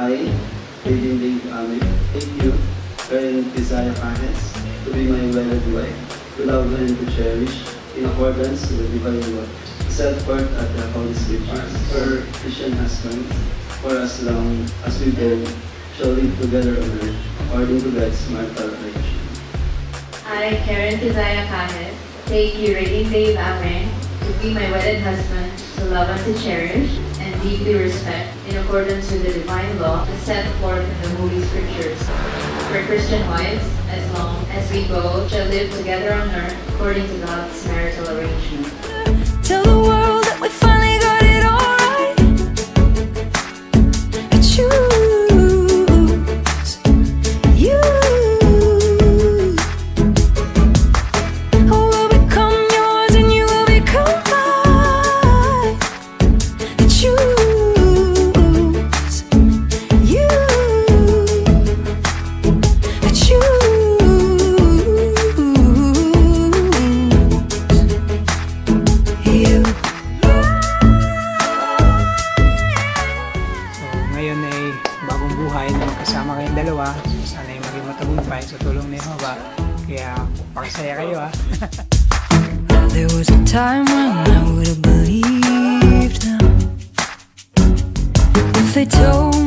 I, Lady Dave Ame, take you, Karen Kaye, to be my wedded wife, to love and to cherish, in accordance with the divine law, set forth at the Holy Scriptures, for Christian husbands, for as long as we both shall live together on earth, according to God's marital arrangement. I, Karen Talisay, take you, Reading Dave Ame, to be my wedded husband, to love and to cherish, and deeply respect, in accordance with the divine law, as set forth in the Holy Scriptures, for Christian wives, as long as we both shall live together on earth, according to God's marital arrangement. Tell the world that we finally got it all right. I choose you. I will become yours and you will become mine. I choose you. I choose. Buhay na magkasama kayong dalawa. Sana yung maging matagumpay sa tulong ni Jehovah. Kaya pakisaya kayo ha. There was a time when I would have believed them if they told me